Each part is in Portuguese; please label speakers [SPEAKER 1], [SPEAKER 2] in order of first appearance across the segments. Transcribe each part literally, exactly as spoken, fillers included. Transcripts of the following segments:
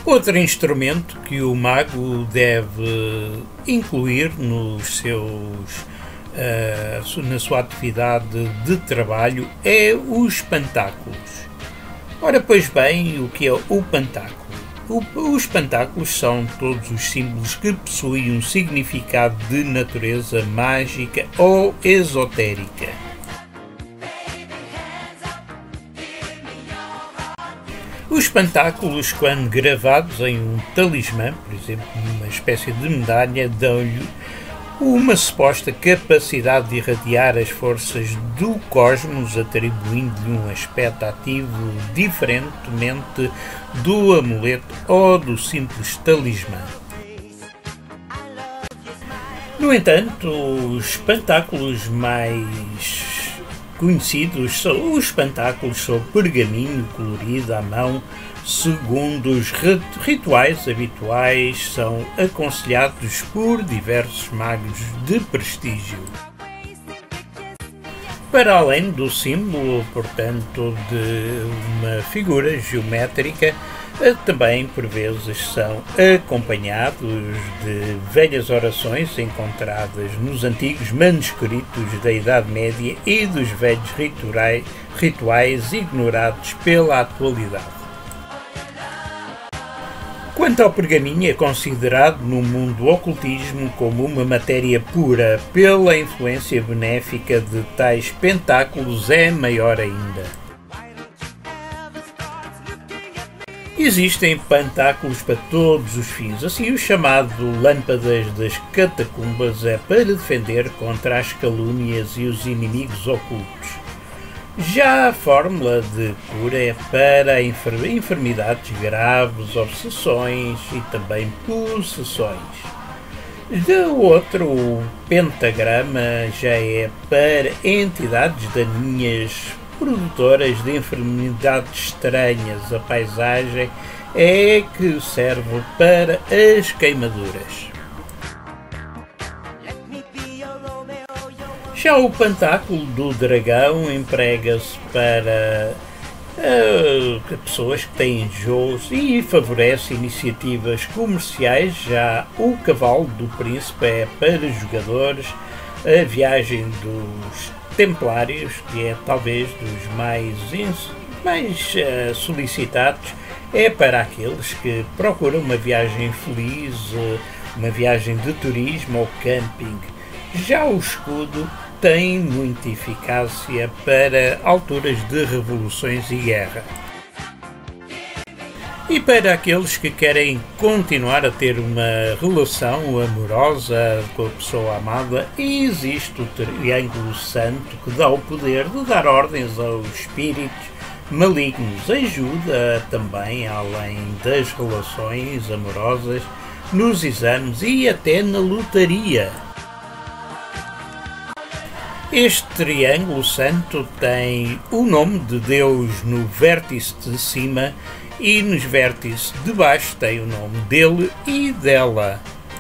[SPEAKER 1] Outro instrumento que o mago deve incluir nos seus, uh, na sua atividade de trabalho é os pantáculos. Ora, pois bem, o que é o pantáculo? O, os pantáculos são todos os símbolos que possuem um significado de natureza mágica ou esotérica. Os pantáculos, quando gravados em um talismã, por exemplo, numa espécie de medalha, dão-lhe uma suposta capacidade de irradiar as forças do cosmos, atribuindo-lhe um aspecto ativo diferentemente do amuleto ou do simples talismã. No entanto, os pantáculos mais conhecidos são os pantáculos sob pergaminho colorido à mão, segundo os rituais habituais, são aconselhados por diversos magos de prestígio. Para além do símbolo, portanto, de uma figura geométrica, também por vezes são acompanhados de velhas orações encontradas nos antigos manuscritos da Idade Média e dos velhos rituais, rituais ignorados pela atualidade. Quanto ao pergaminho, é considerado no mundo do ocultismo como uma matéria pura, pela influência benéfica de tais pentáculos é maior ainda. Existem pantáculos para todos os fins, assim o chamado lâmpadas das catacumbas é para defender contra as calúnias e os inimigos ocultos. Já a fórmula de cura é para enfermidades graves, obsessões e também possessões. Do outro, o pentagrama já é para entidades daninhas, produtoras de enfermidades estranhas. A paisagem é que serve para as queimaduras. Já o pantáculo do dragão emprega-se para uh, pessoas que têm enjoos e favorece iniciativas comerciais. Já o cavalo do príncipe é para jogadores. A viagem dos templários, que é talvez dos mais, mais uh, solicitados, é para aqueles que procuram uma viagem feliz, uh, uma viagem de turismo ou camping. Já o escudo tem muita eficácia para alturas de revoluções e guerra. E para aqueles que querem continuar a ter uma relação amorosa com a pessoa amada, existe o triângulo santo que dá o poder de dar ordens aos espíritos malignos. Ajuda também, além das relações amorosas, nos exames e até na lotaria. Este triângulo santo tem o nome de Deus no vértice de cima e nos vértices de baixo tem o nome dele e dela.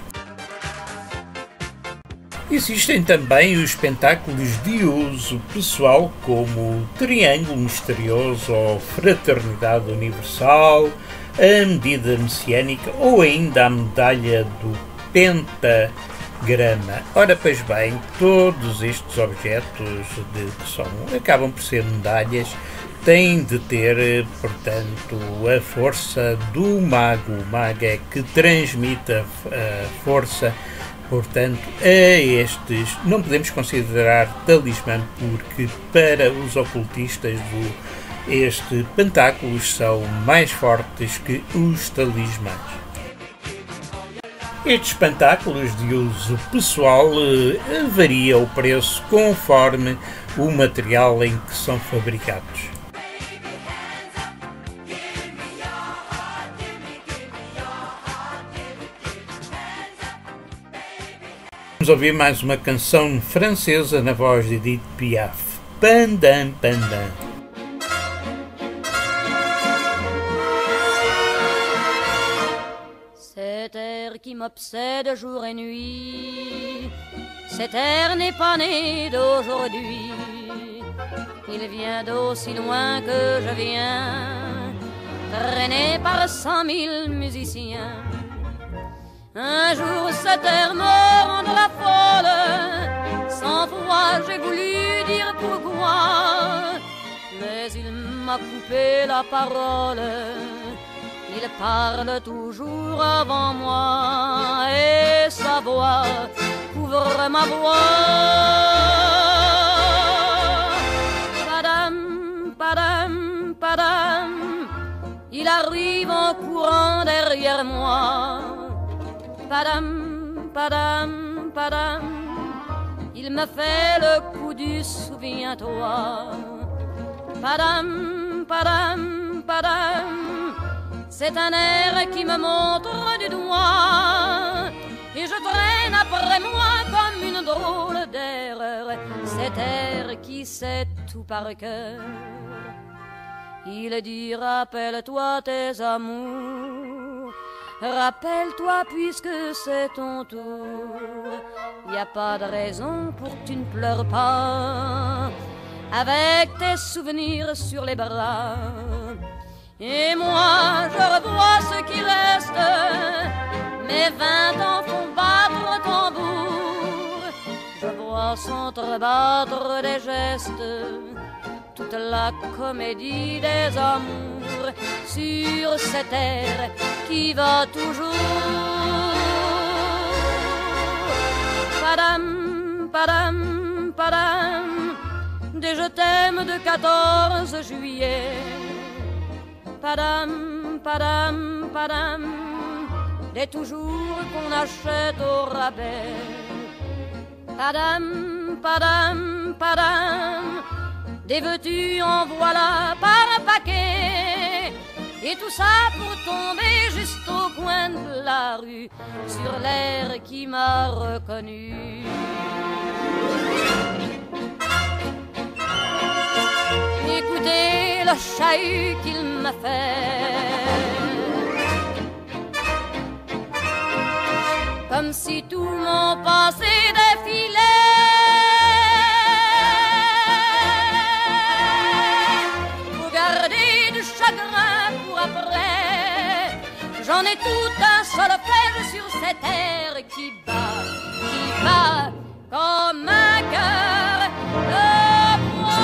[SPEAKER 1] Existem também os pentáculos de uso pessoal, como o triângulo misterioso ou fraternidade universal, a medida messiânica ou ainda a medalha do pentagrama. Ora, pois bem, todos estes objetos de, que são, acabam por ser medalhas têm de ter, portanto, a força do mago. O mago é que transmite a, a força, portanto, a estes. Não podemos considerar talismã, porque para os ocultistas do, estes pentáculos são mais fortes que os talismãs. Estes pentáculos de uso pessoal eh, varia o preço conforme o material em que são fabricados. Vamos ouvir mais uma canção francesa na voz de Edith Piaf. Pandan, pandan.
[SPEAKER 2] Cet air qui m'obsède jour et nuit, cet air n'est pas né d'aujourd'hui. Il vient d'aussi loin que je viens, traîné par cent mille musiciens. Un jour cette terre me rendra folle, cent fois j'ai voulu dire pourquoi, mais il m'a coupé la parole. Il parle toujours avant moi et sa voix couvre ma voix. Padam, padam, padam, il arrive en courant derrière moi. Padam, padam, padam, il me fait le coup du souviens-toi. Padam, padam, padam, c'est un air qui me montre du doigt, et je traîne après moi comme une drôle d'erreur cet air qui sait tout par cœur. Il dit rappelle-toi tes amours, rappelle-toi puisque c'est ton tour. Y a pas de raison pour que tu ne pleures pas, avec tes souvenirs sur les bras. Et moi je revois ce qui reste, mes vingt ans font battre au tambour. Je vois s'entrebattre des gestes, toute la comédie des amours sur cette air qui va toujours. Padam, padam, padam, des je t'aime de quatorze juillet. Padam, padam, padam, des toujours qu'on achète au rabais. Padam, padam, padam, des veux-tu en voilà par un paquet. Et tout ça pour tomber juste au coin de la rue, sur l'air qui m'a reconnu. Écoutez le chahut qu'il m'a fait, comme si tout mon passé défilait. Faut garder du chagrin pour après, j'en ai tout un solfège sur cette air qui bat, qui bat comme un cœur de bois.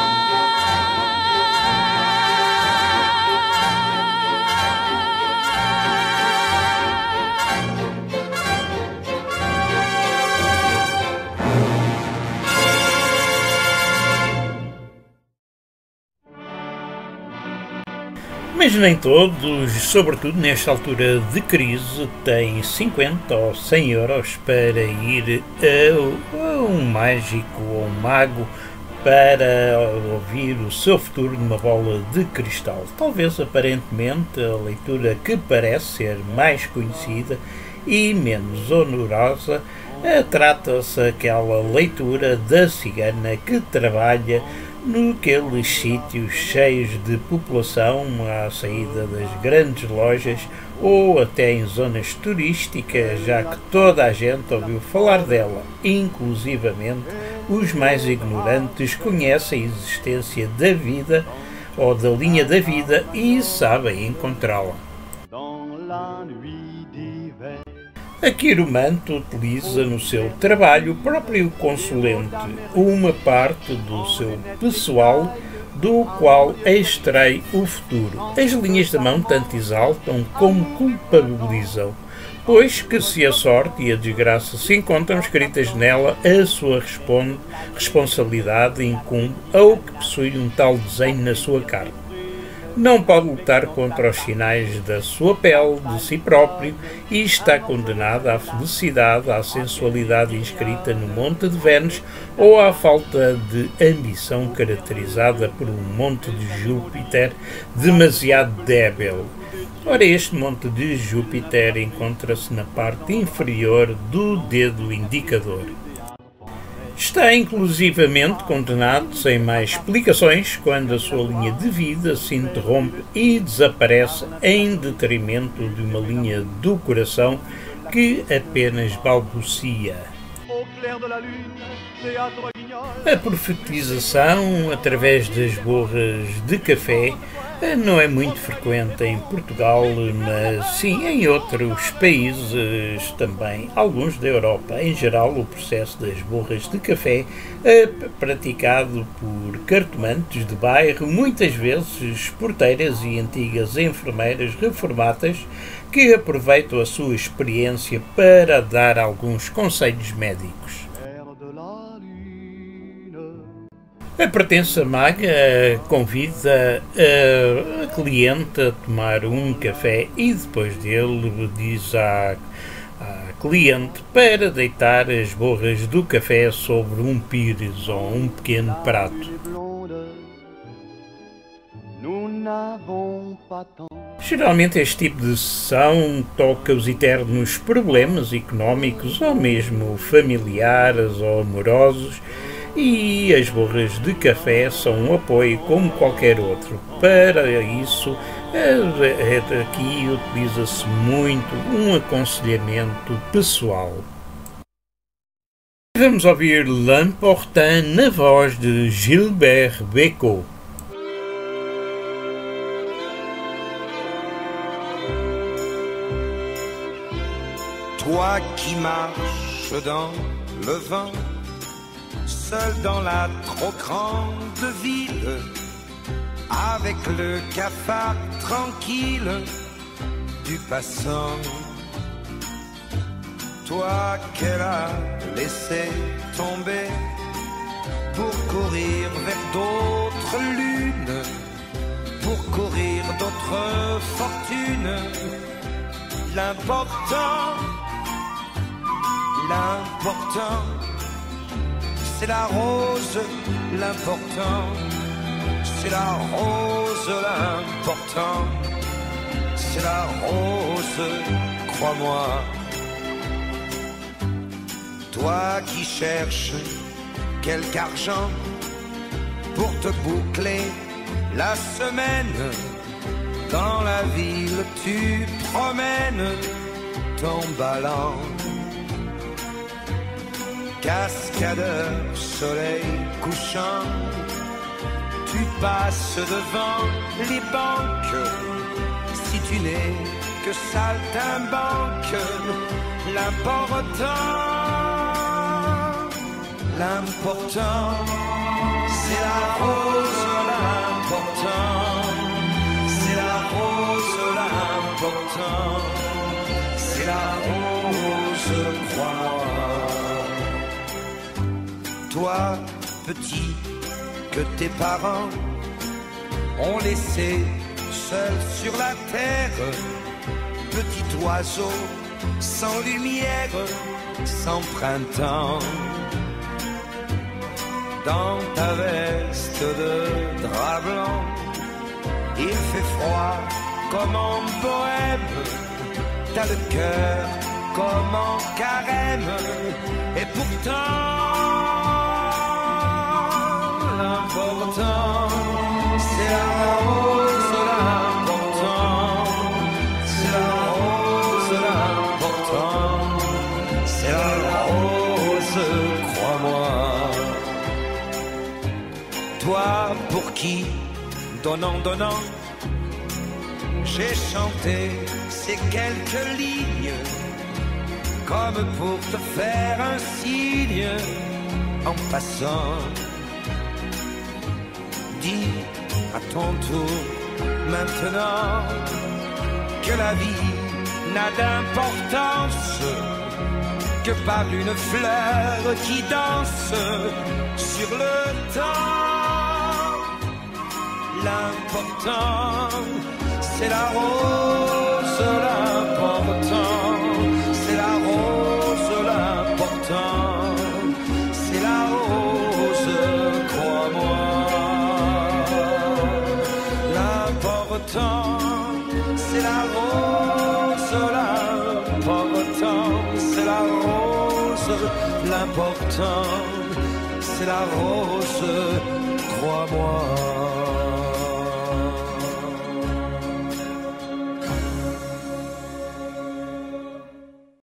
[SPEAKER 1] Mas nem todos, sobretudo nesta altura de crise, têm cinquenta ou cem euros para ir a, a um mágico ou um mago para ouvir o seu futuro numa bola de cristal. Talvez aparentemente a leitura que parece ser mais conhecida e menos onerosa, trata-se aquela leitura da cigana que trabalha naqueles sítios cheios de população à saída das grandes lojas ou até em zonas turísticas, já que toda a gente ouviu falar dela, inclusivamente os mais ignorantes conhecem a existência da vida ou da linha da vida e sabem encontrá-la. A quiromante utiliza no seu trabalho o próprio consulente, uma parte do seu pessoal do qual extrai o futuro. As linhas da mão tanto exaltam como culpabilizam, pois que se a sorte e a desgraça se encontram escritas nela, a sua responde, responsabilidade incumbe ao que possui um tal desenho na sua carne. Não pode lutar contra os sinais da sua pele, de si próprio, e está condenado à felicidade, à sensualidade inscrita no Monte de Vênus ou à falta de ambição caracterizada por um Monte de Júpiter demasiado débil. Ora, este Monte de Júpiter encontra-se na parte inferior do dedo indicador. Está inclusivamente condenado sem mais explicações quando a sua linha de vida se interrompe e desaparece em detrimento de uma linha do coração que apenas balbucia. A profetização, através das borras de café, Não é muito frequente em Portugal, mas sim em outros países também, alguns da Europa. Em geral, o processo das borras de café é praticado por cartomantes de bairro, muitas vezes porteiras e antigas enfermeiras reformadas que aproveitam a sua experiência para dar alguns conselhos médicos. A Pertença Maga convida a cliente a tomar um café e depois dele diz à, à cliente para deitar as borras do café sobre um pires ou um pequeno prato. Geralmente este tipo de sessão toca os eternos problemas económicos ou mesmo familiares ou amorosos, e as borras de café são um apoio como qualquer outro. Para isso, aqui utiliza-se muito um aconselhamento pessoal. Vamos ouvir L'Important na voz de Gilbert Bécaud.
[SPEAKER 3] Toi qui marches dans le vent, seul dans la trop grande ville, avec le cafard tranquille du passant. Toi qu'elle a laissé tomber pour courir vers d'autres lunes, pour courir d'autres fortunes. L'important, l'important, c'est la rose, l'important, c'est la rose, l'important, c'est la rose, crois-moi. Toi qui cherches quelque argent pour te boucler la semaine, dans la ville tu promènes ton ballon. Cascadeur, soleil couchant, tu passes devant les banques. Si tu n'es que saltimbanque, l'important, l'important, c'est la rose, l'important, c'est la rose, l'important, c'est la rose, crois-moi. Toi, petit, que tes parents ont laissé seul sur la terre, petit oiseau sans lumière, sans printemps. Dans ta veste de drap blanc, il fait froid comme en bohème, t'as le cœur comme en carême, et pourtant l'important, c'est la rose, l'important, c'est la rose, l'important, c'est la rose, crois-moi. Toi pour qui, donnant, donnant, j'ai chanté ces quelques lignes, comme pour te faire un signe en passant. Dis à ton tour maintenant que la vie n'a d'importance que par une fleur qui danse sur le temps. L'important, c'est la rose, l'important, c'est la rose, l'important, c'est la rose, crois-moi. L'important, c'est la rose, l'important, c'est la rose, l'important, c'est la rose, crois-moi.